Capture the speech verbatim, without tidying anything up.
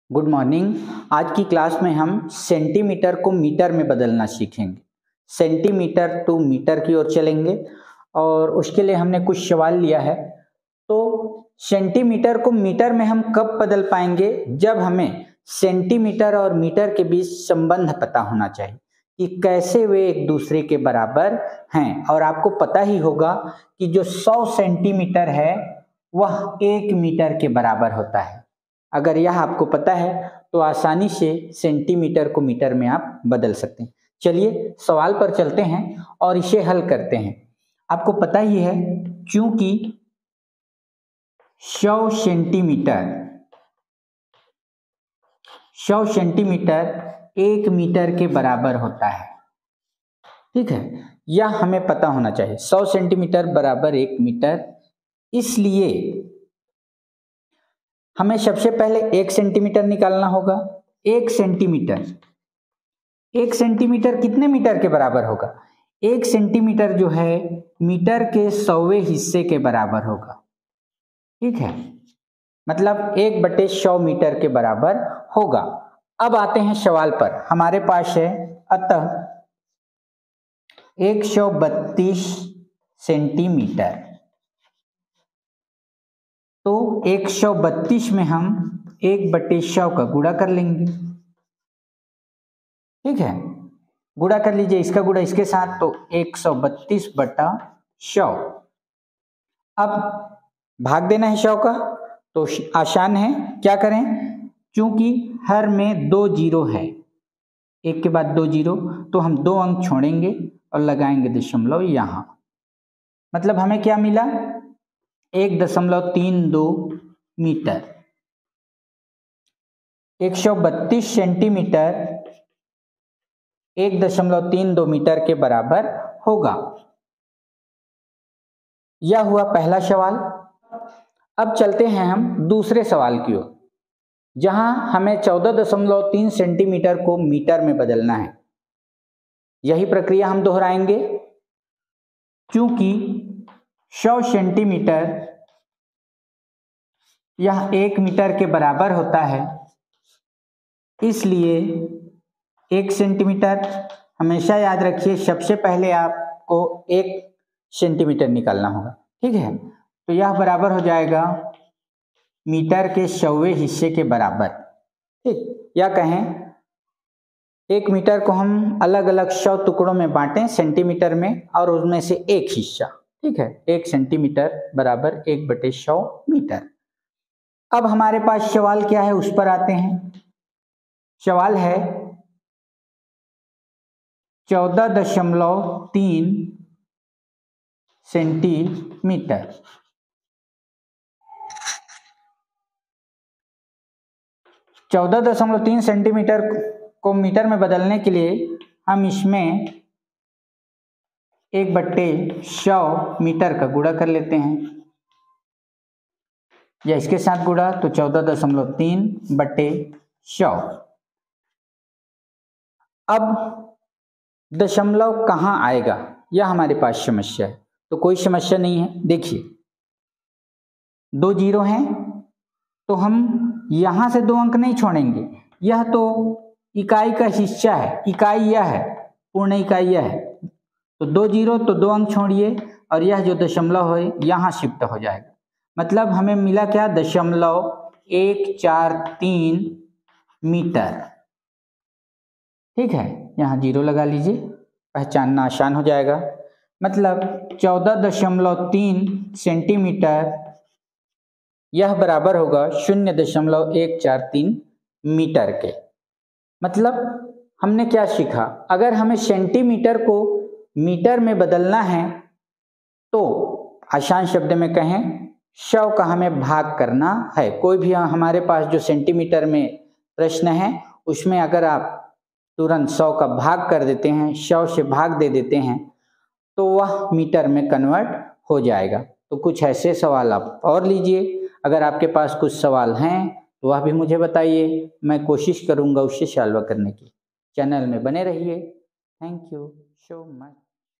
Good morning. आज की class में हम सेंटीमीटर को मीटर में बदलना सीखेंगे। सेंटीमीटर टू मीटर की ओर चलेंगे और उसके लिए हमने कुछ सवाल लिया है। तो सेंटीमीटर को मीटर में हम कब बदल पाएंगे? जब हमें सेंटीमीटर और मीटर के बीच संबंध पता होना चाहिए कि कैसे वे एक दूसरे के बराबर हैं। और आपको पता ही होगा कि जो सौ सेंटीमीटर है वह एक मीटर के बराबर होता है। अगर यह आपको पता है तो आसानी से सेंटीमीटर को मीटर में आप बदल सकते हैं। चलिए सवाल पर चलते हैं और इसे हल करते हैं। आपको पता ही है क्योंकि सौ सेंटीमीटर सौ सेंटीमीटर एक मीटर के बराबर होता है। ठीक है, यह हमें पता होना चाहिए। सौ सेंटीमीटर बराबर एक मीटर। इसलिए हमें सबसे पहले एक सेंटीमीटर निकालना होगा। एक सेंटीमीटर एक सेंटीमीटर कितने मीटर के बराबर होगा? एक सेंटीमीटर जो है मीटर के सौवें हिस्से के बराबर होगा। ठीक है, मतलब एक बटे सौ मीटर के बराबर होगा। अब आते हैं सवाल पर। हमारे पास है अतः एक सौ बत्तीस सेंटीमीटर। तो एक सौ बत्तीस में हम एक बटे सौ का गुणा कर लेंगे। ठीक है, गुणा कर लीजिए, इसका गुणा इसके साथ, तो एक सौ बत्तीस बटा सौ। अब भाग देना है सौ का, तो आसान है। क्या करें? क्योंकि हर में दो जीरो है, एक के बाद दो जीरो, तो हम दो अंक छोड़ेंगे और लगाएंगे दशमलव यहां। मतलब हमें क्या मिला? एक दशमलव तीन दो मीटर। एक सौ बत्तीस सेंटीमीटर एक दशमलव तीन दो मीटर के बराबर होगा। यह हुआ पहला सवाल। अब चलते हैं हम दूसरे सवाल की ओर, जहां हमें चौदह दशमलव तीन सेंटीमीटर को मीटर में बदलना है। यही प्रक्रिया हम दोहराएंगे। क्योंकि सौ सेंटीमीटर यह एक मीटर के बराबर होता है, इसलिए एक सेंटीमीटर, हमेशा याद रखिए सबसे पहले आपको एक सेंटीमीटर निकालना होगा। ठीक है, तो यह बराबर हो जाएगा मीटर के सौवें हिस्से के बराबर। ठीक, या कहें एक मीटर को हम अलग अलग सौ टुकड़ों में बांटें सेंटीमीटर में, और उसमें से एक हिस्सा। ठीक है, एक सेंटीमीटर बराबर एक बटे सौ मीटर। अब हमारे पास सवाल क्या है उस पर आते हैं। सवाल है चौदह दशमलव तीन सेंटीमीटर। चौदह दशमलव तीन सेंटीमीटर को मीटर में बदलने के लिए हम इसमें एक बट्टे सौ मीटर का गुणा कर लेते हैं, या इसके साथ गुणा, तो चौदह दशमलव तीन बट्टे सौ। अब दशमलव कहाँ आएगा, यह हमारे पास समस्या है। तो कोई समस्या नहीं है। देखिए दो जीरो हैं, तो हम यहां से दो अंक नहीं छोड़ेंगे। यह तो इकाई का हिस्सा है, इकाई यह है, पूर्ण इकाई यह है। तो दो जीरो तो दो अंक छोड़िए, और यह जो दशमलव है यहां शिफ्ट हो जाएगा। मतलब हमें मिला क्या? दशमलव एक चार तीन मीटर। ठीक है, यहाँ जीरो लगा लीजिए, पहचानना आसान हो जाएगा। मतलब चौदह दशमलव तीन सेंटीमीटर यह बराबर होगा शून्य दशमलव एक चार तीन मीटर के। मतलब हमने क्या सीखा? अगर हमें सेंटीमीटर को मीटर में बदलना है तो आसान शब्द में कहें, सौ का हमें भाग करना है। कोई भी हमारे पास जो सेंटीमीटर में प्रश्न है उसमें अगर आप तुरंत सौ का भाग कर देते हैं, सौ से भाग दे देते हैं, तो वह मीटर में कन्वर्ट हो जाएगा। तो कुछ ऐसे सवाल आप और लीजिए। अगर आपके पास कुछ सवाल हैं तो वह भी मुझे बताइए, मैं कोशिश करूंगा उससे सॉल्व करने की। चैनल में बने रहिए। Thank you so much.